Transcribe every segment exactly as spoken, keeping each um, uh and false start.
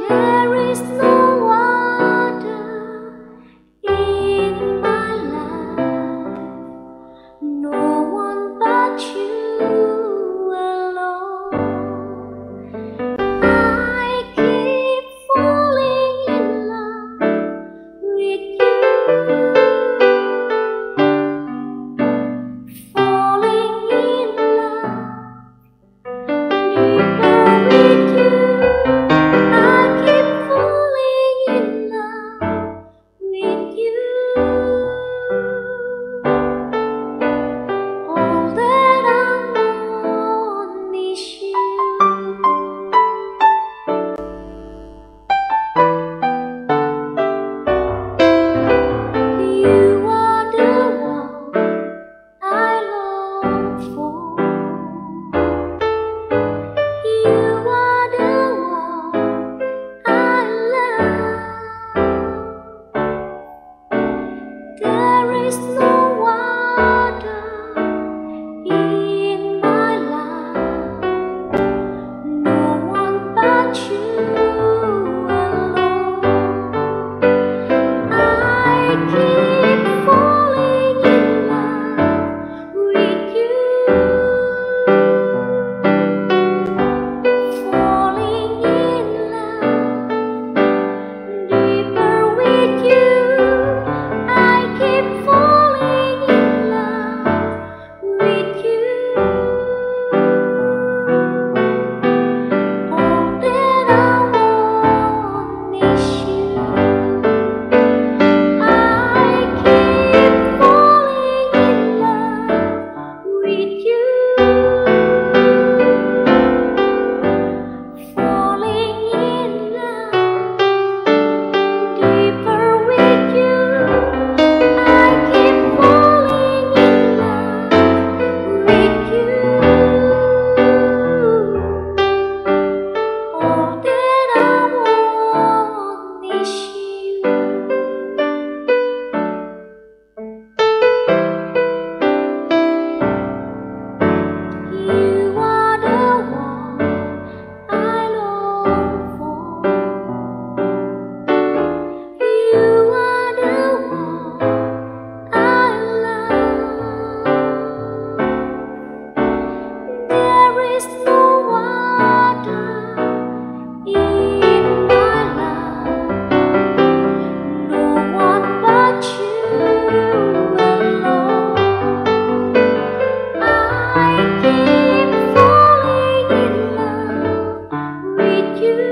There is no other in my life, no one but you alone. I keep falling in love with you, falling in love deeper with you. I keep falling in love with you. All that I want is you. You are the one I long for. You are the one I love. There is no other in my life, no one but you alone. I keep falling in love with you, falling in love deeper with you. I keep falling in love with you. All that I want is you. I keep falling in love with you, falling in love deeper with you. I keep falling in love with you. All that I want is you. You are the one I long for. You are the one I love. There is no other in my life, no one but you alone. I keep falling in love with you,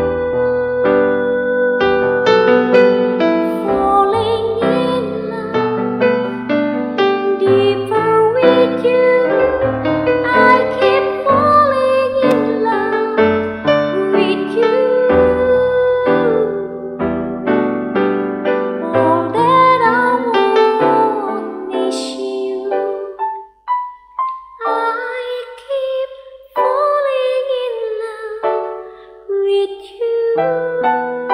falling in love deeper with you. I keep falling in love with you. All that I want is you. I keep falling in love with you.